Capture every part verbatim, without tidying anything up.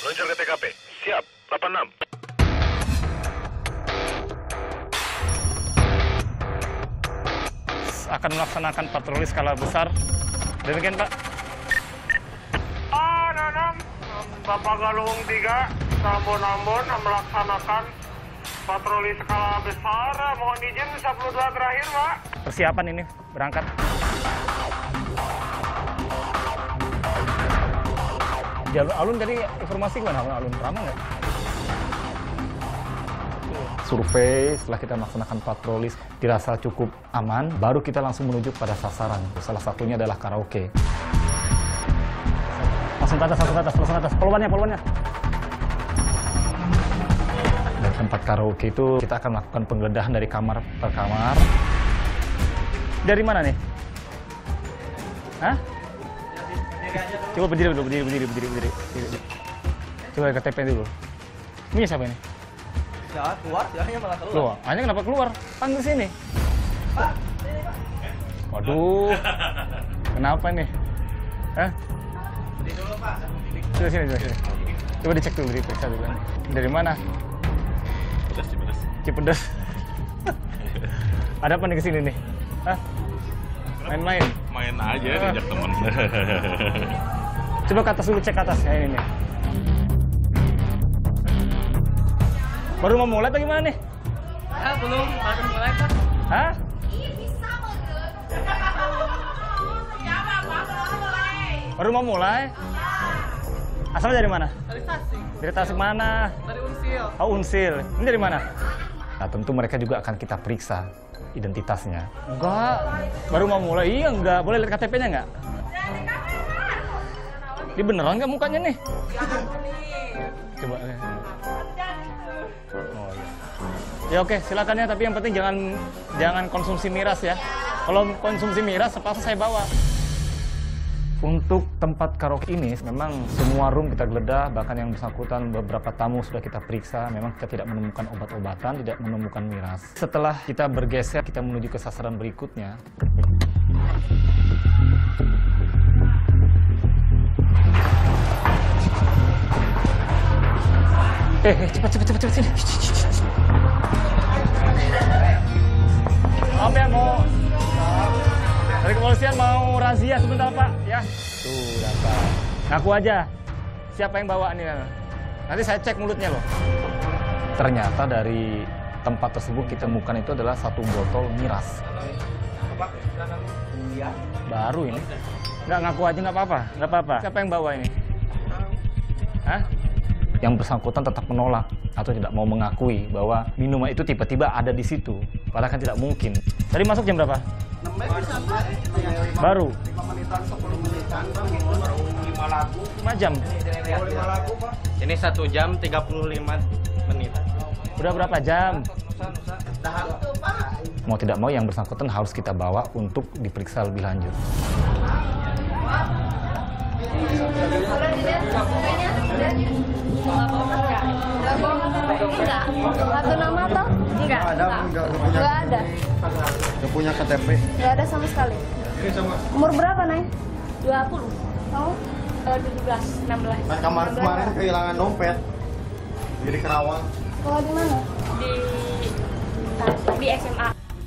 Meluncur ke T K P. Siap, delapan enam. Akan melaksanakan patroli skala besar. Demikian, Pak. Ah, enam. Bapak Galung tiga, Ambon-Ambon melaksanakan patroli skala besar. Mohon izin sepuluh dua terakhir, Pak. Persiapan ini, berangkat. Jalur alun tadi informasi gimana? Alun ramai nggak? Survei setelah kita melaksanakan patroli dirasa cukup aman, baru kita langsung menuju pada sasaran. Salah satunya adalah karaoke. Langsung ke atas, langsung ke atas, langsung ke atas. Poluannya, poluannya. Dari tempat karaoke itu kita akan melakukan penggeledahan dari kamar per kamar. Dari mana nih? Hah? Coba berdiri dulu, berdiri, berdiri, berdiri, berdiri. Coba K T P dulu. Ini siapa ini? Ya, keluar, ya, hanya malah keluar. Keluar. Hanya kenapa keluar? Panggil sini. Pak, sini, Pak. Waduh. Kenapa nih? Hah? Berdiri dulu, Pak. Coba sini, coba sini. Coba dicek dulu, diperiksa dulu. Dari mana? Cipedes, Cipedes. Cipedes. Ada apa nih kesini nih? Hah? Main-main? Main aja, diajak temen. Coba ke atas dulu, cek ke atas. Ya, ini nih. Baru mau mulai atau gimana nih? Ah, belum, baru mulai, Pak. Hah? Baru mau mulai? Asalnya dari mana? Dari Tasik. Dari Tasik mana? Dari Unsil. Oh, Unsil. Ini dari mana? Nah, tentu mereka juga akan kita periksa identitasnya. Enggak, baru mau mulai. Iya, enggak. Boleh lihat K T P-nya enggak? Ini beneran nggak mukanya nih? Coba. Oh, iya. Ya oke, silakan ya. Tapi yang penting jangan jangan konsumsi miras ya. Kalau konsumsi miras, terpaksa saya bawa. Untuk tempat karaoke ini, memang semua room kita geledah, bahkan yang bersangkutan beberapa tamu sudah kita periksa, memang kita tidak menemukan obat-obatan, tidak menemukan miras. Setelah kita bergeser, kita menuju ke sasaran berikutnya. Eh, eh cepat, cepat, cepat, cepat, sini. Maaf ya, mau... Dari kepolisian mau razia sebentar, Pak, ya. Tuh, dapat. Ngaku aja. Siapa yang bawa ini? Nanti saya cek mulutnya loh. Ternyata dari tempat tersebut kita temukan itu adalah satu botol miras. Baru ini. Nggak ngaku aja nggak apa-apa, nggak apa-apa. Siapa yang bawa ini? Hah? Yang bersangkutan tetap menolak atau tidak mau mengakui bahwa minuman itu tiba-tiba ada di situ. Padahal kan tidak mungkin. Tadi masuk jam berapa? Baru? lima menitan, sepuluh menitan, baru lima lagu. lima jam? lima lagu, Pak. Ini satu jam tiga puluh lima menit. Udah berapa jam? Nusa, Nusa. Dah itu, Pak. Mau tidak mau yang bersangkutan harus kita bawa untuk diperiksa lebih lanjut. Enggak. Satu nama atau? Enggak. Ada, enggak, punya. Enggak ada. Enggak punya K T P. Enggak ada sama sekali. Ini sama. Umur berapa, Nay? dua puluh. Oh, Eh, tujuh belas, enam belas. Nah, kamar kemarin kehilangan dompet. Jadi Kerawang. sekolah di mana? Di di S M A.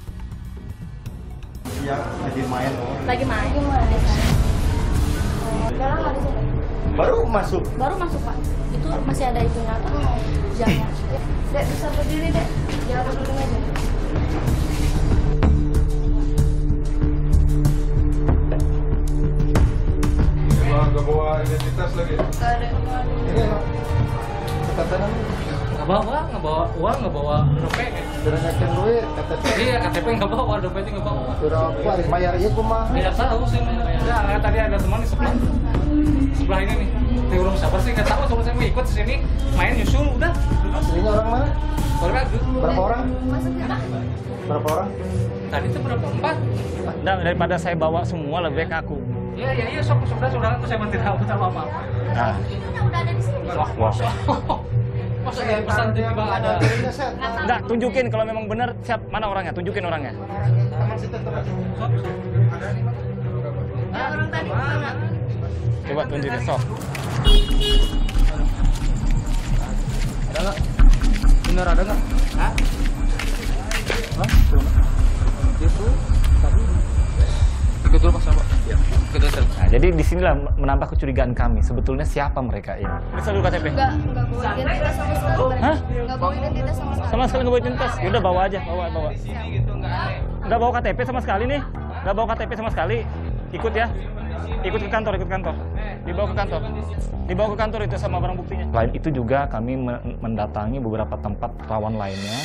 Iya, lagi main. Lagi main. Di mana? Oh, udah lama di sini. Baru masuk. Baru masuk, Pak. Itu masih ada itunya apa? Jamnya. Dek, bisa berdiri, Dek. Jangan duduk aja. Nggak bawa identitas lagi. Enggak ada kemana. Ini katanya Nggak bawa, nggak bawa uang, nggak bawa dompet. sudah nyakin duit, K T P. Iya, K T P nggak bawa, dompetnya nggak bawa. Sudah kuat bayar iya kumah. Tidak tahu sih. Ya, tadi ada teman di sebelah sebelah ini nih. Di rumah siapa sih? Nggak tahu. Cuma saya mau ikut di sini, main nyusul, udah. Ini orang mana? Baru Berapa orang? Masuk ya? Berapa orang? tadi itu berapa? Empat? Dan daripada saya bawa semua, lebih baik aku. Iya, iya, iya. Sok, sudah, sudah. Aku saya tidak tahu sama apa. Nah, Itunya udah ada di sini. wah, wah. Masa ya pesan tiba-tiba ada? Enggak, tunjukin kalau memang benar siap mana orangnya, tunjukin orangnya. Ya, orang tadi mana? Coba tunjukin, sok. inilah menambah kecurigaan kami. Sebetulnya siapa mereka ini? Bisa dulu K T P. Enggak, enggak bawa identitas sama sekali. Hah? Enggak bawa identitas sama sekali. Sama sekali nggak bawa identitas. Ya udah bawa aja, bawa, bawa. Nggak bawa K T P sama sekali nih. Nggak bawa K T P sama sekali. Ikut ya. Ikut ke kantor, ikut ke kantor. Dibawa ke kantor. Dibawa ke kantor itu sama barang buktinya. Selain itu juga kami mendatangi beberapa tempat rawan lainnya.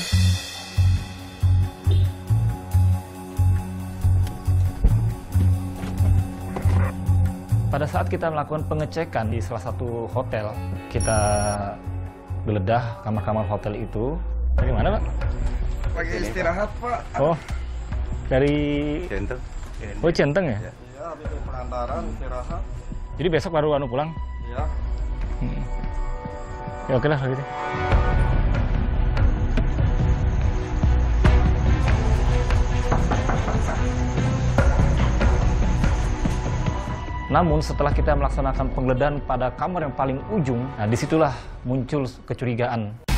Pada saat kita melakukan pengecekan di salah satu hotel, kita geledah kamar-kamar hotel itu. Dari mana, Pak? Lagi istirahat, Pak. Oh, dari Centeng. Oh, Centeng ya? Iya, habis dari pengantaran, istirahat. Jadi besok baru anu pulang? Iya. Hmm. Ya oke lah kalau gitu. Namun setelah kita melaksanakan penggeledahan pada kamar yang paling ujung, nah disitulah muncul kecurigaan.